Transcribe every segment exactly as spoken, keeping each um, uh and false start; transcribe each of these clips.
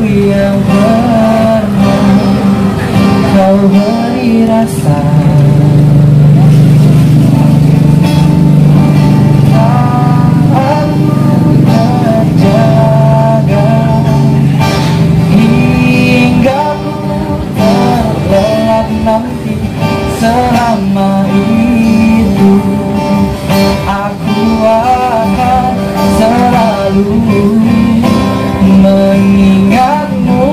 yang pernah kau beri rasa. Aku terjaga hingga ku terlelap nanti. Selama itu aku akan selalu mengingatmu.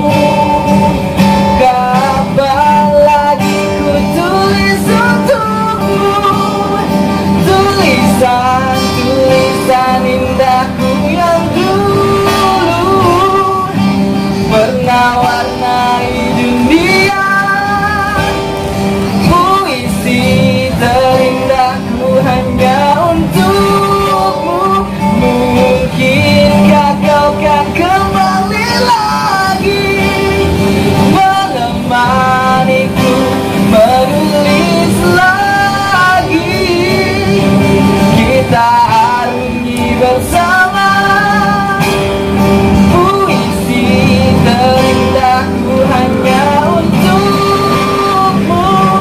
Kapan lagi ku tulis untukmu tulisan-tulisan indahku yang dulu pernah warnai dunia. Puisi terindahku hanya untukmu. Mungkinkah kau kan kembali lagi menemaniku menulis lagi. Kita arungi bersama puisi terindahku hanya untukmu.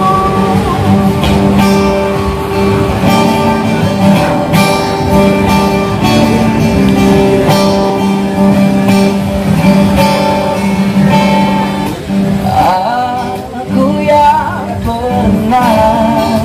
Aku yang pernah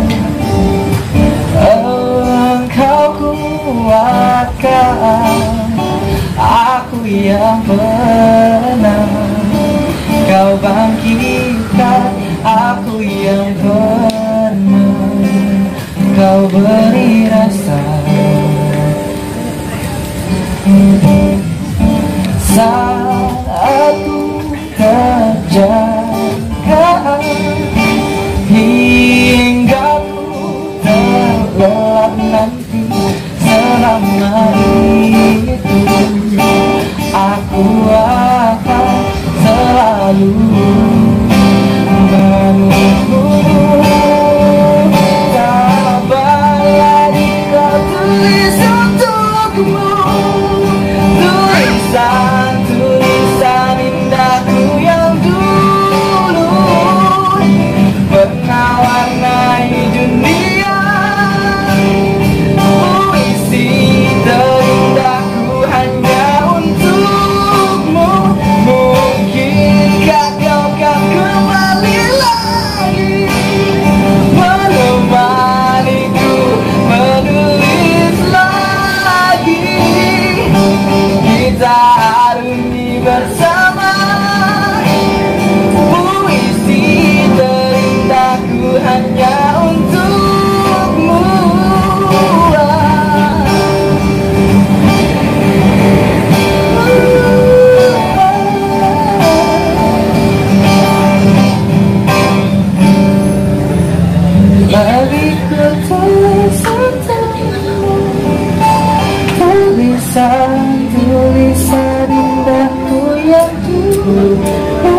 engkau kuatkan, aku yang pernah kau bangkitkan, aku yang pernah kau beri rasa. Saat aku terjaga hingga ku terlelap nanti. Selama itu aku akan selalu menunggu. Kapan lagi kau tulis untukmu tulisan-tulisan indahku yang dulu pernah warnai dunia. Puisi terindahku hanya untukmu. Mungkinkah kau kan kembali lagi menemaniku menulis lagi. Kita arungi bersama puisi terindahku hanya untukmu. Mari ku tulis untukmu tulisan-tulisan indahku yang dulu